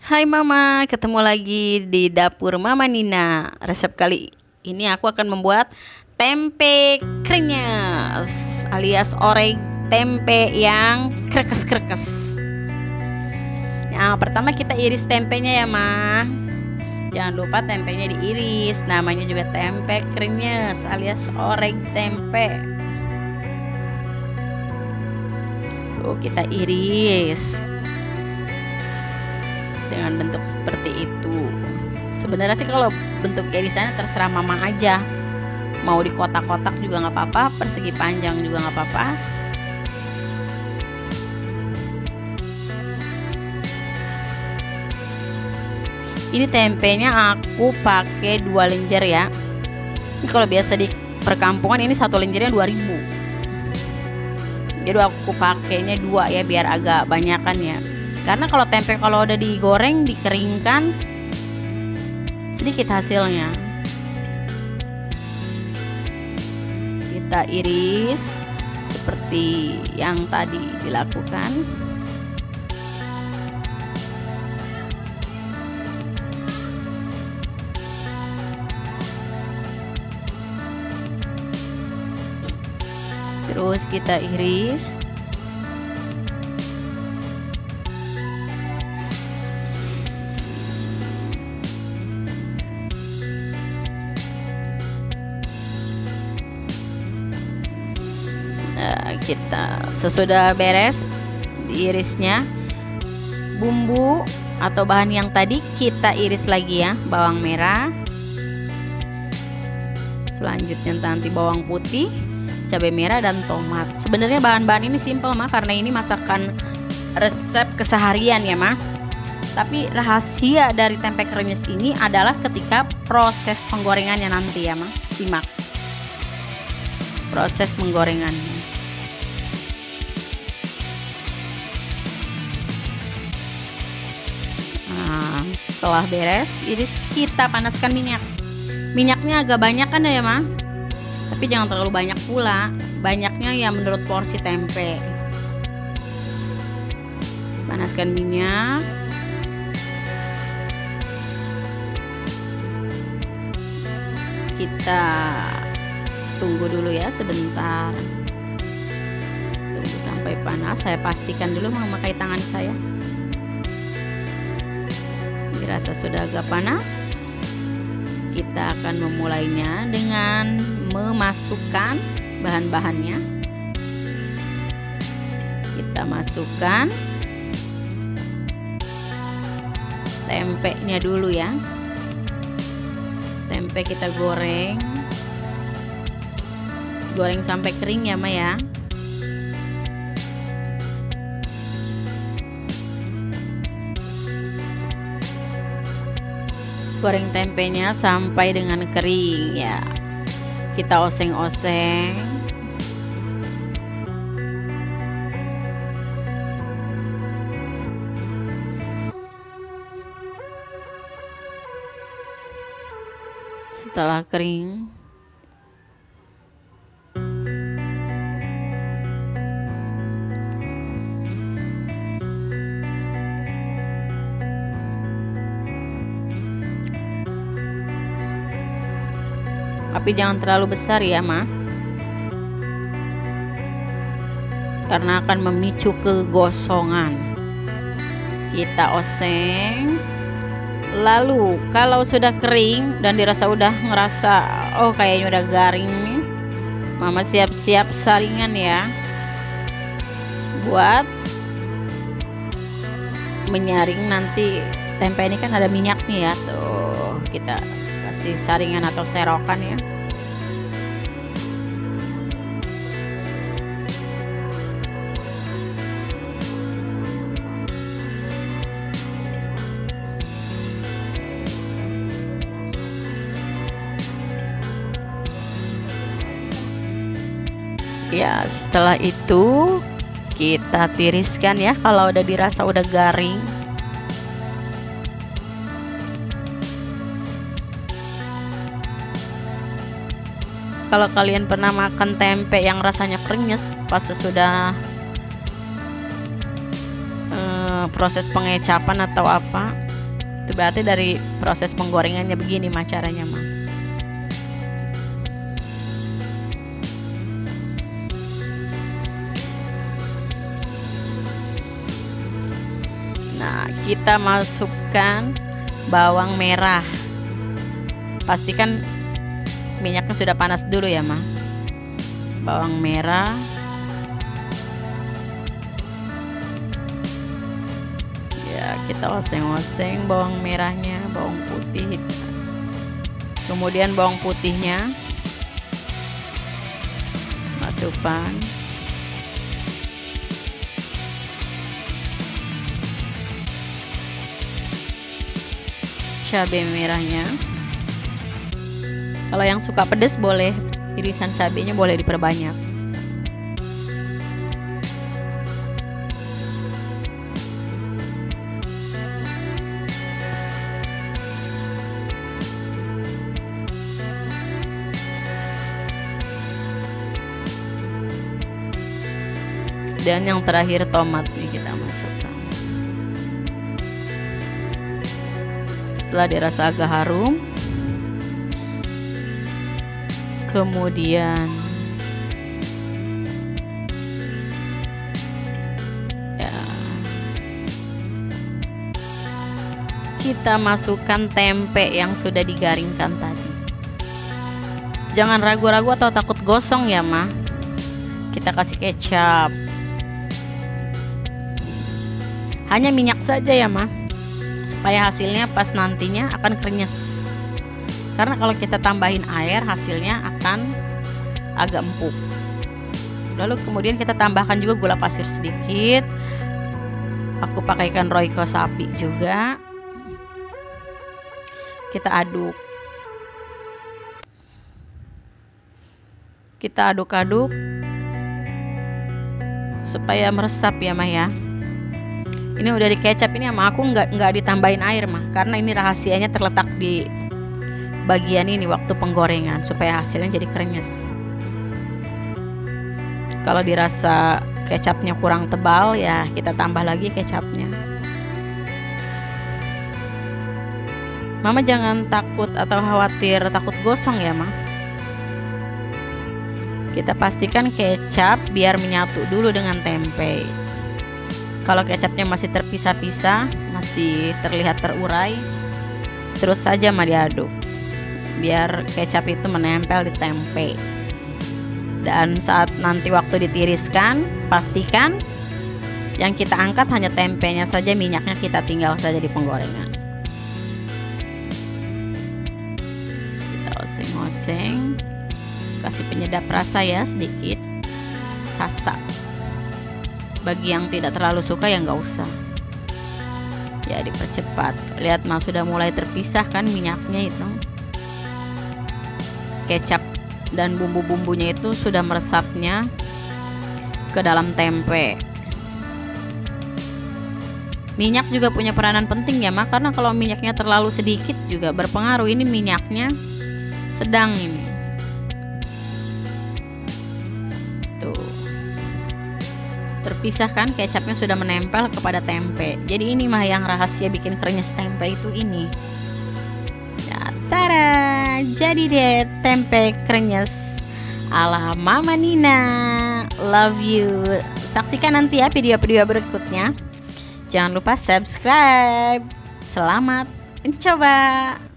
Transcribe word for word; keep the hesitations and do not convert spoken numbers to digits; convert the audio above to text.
Hai Mama, ketemu lagi di dapur Mama Nina. Resep kali ini aku akan membuat tempe krenyes alias orek tempe yang krekes-krekes. Nah, pertama kita iris tempenya ya, Ma. Jangan lupa tempenya diiris. Namanya juga tempe krenyes alias orek tempe. Tuh, kita iris dengan bentuk seperti itu. Sebenarnya sih kalau bentuk irisannya terserah Mama aja, mau di kotak-kotak juga nggak apa-apa, persegi panjang juga nggak apa-apa. Ini tempenya aku pakai dua lenjer ya. Ini kalau biasa di perkampungan ini satu lenjernya dua ribu. Jadi aku pakainya dua ya biar agak banyakan ya. Karena kalau tempe kalau udah digoreng, dikeringkan, sedikit hasilnya. Kita iris seperti yang tadi dilakukan. Terus kita iris. Kita sesudah beres diirisnya, bumbu atau bahan yang tadi kita iris lagi ya, bawang merah, selanjutnya nanti bawang putih, cabai merah dan tomat. Sebenarnya bahan-bahan ini simple mah, karena ini masakan resep keseharian ya mah. Tapi rahasia dari tempe krenyes ini adalah ketika proses penggorengannya nanti ya mah. Simak proses penggorengannya. Nah, setelah beres, ini kita panaskan minyak. Minyaknya agak banyak kan ya, Ma? Tapi jangan terlalu banyak pula. Banyaknya ya menurut porsi tempe. Panaskan minyak. Kita tunggu dulu ya sebentar. Tunggu sampai panas. Saya pastikan dulu memakai tangan saya. Dirasa sudah agak panas, kita akan memulainya dengan memasukkan bahan-bahannya. Kita masukkan tempenya dulu ya. Tempe kita goreng, goreng sampai kering ya Ma ya. Goreng tempenya sampai dengan kering ya. Kita oseng-oseng. Setelah kering, tapi jangan terlalu besar ya Ma, karena akan memicu kegosongan. Kita oseng. Lalu kalau sudah kering dan dirasa udah ngerasa oh kayaknya udah garing nih, Mama siap-siap saringan ya, buat menyaring nanti. Tempe ini kan ada minyak nih ya, tuh kita kasih saringan atau serokan ya. Ya, setelah itu kita tiriskan ya kalau udah dirasa udah garing. Kalau kalian pernah makan tempe yang rasanya krenyes pas sesudah eh, proses pengecapan atau apa, Itu berarti dari proses penggorengannya begini mah caranya mah. Nah, kita masukkan bawang merah. Pastikan minyaknya sudah panas dulu ya, Ma. Bawang merah. Ya, kita oseng-oseng bawang merahnya, bawang putih. Kemudian bawang putihnya masukkan. Cabai merahnya. Kalau yang suka pedas boleh irisan cabenya boleh diperbanyak. Dan yang terakhir tomat nih kita masukkan. Setelah dirasa agak harum, kemudian ya, kita masukkan tempe yang sudah digaringkan tadi. Jangan ragu-ragu atau takut gosong ya, Ma. Kita kasih kecap. Hanya minyak saja ya, Ma, supaya hasilnya pas nantinya akan krenyes. Karena kalau kita tambahin air hasilnya akan agak empuk. Lalu kemudian kita tambahkan juga gula pasir sedikit. Aku pakaikan Royco sapi juga. Kita aduk. Kita aduk-aduk supaya meresap ya, Mah ya. Ini udah di kecap ini sama aku nggak nggak ditambahin air, Mah, karena ini rahasianya terletak di bagian ini waktu penggorengan supaya hasilnya jadi krenyes. Kalau dirasa kecapnya kurang tebal ya kita tambah lagi kecapnya. Mama jangan takut atau khawatir takut gosong ya, Mah. Kita pastikan kecap biar menyatu dulu dengan tempe. Kalau kecapnya masih terpisah-pisah, masih terlihat terurai, terus saja mah diaduk biar kecap itu menempel di tempe. Dan saat nanti waktu ditiriskan, pastikan yang kita angkat hanya tempenya saja, minyaknya kita tinggal saja di penggorengan. Kita oseng-oseng, kasih penyedap rasa ya sedikit, sasa. Bagi yang tidak terlalu suka ya nggak usah. Ya dipercepat. Lihat mah sudah mulai terpisah kan minyaknya itu. Kecap dan bumbu-bumbunya itu sudah meresapnya ke dalam tempe. Minyak juga punya peranan penting ya, Mak, karena kalau minyaknya terlalu sedikit juga berpengaruh. Ini minyaknya sedang ini. Terpisah kan, kecapnya sudah menempel kepada tempe. Jadi ini mah yang rahasia bikin krenyes tempe itu ini. Ya, tada, jadi deh tempe krenyes ala Mama Nina. Love you. Saksikan nanti ya video-video berikutnya. Jangan lupa subscribe. Selamat mencoba.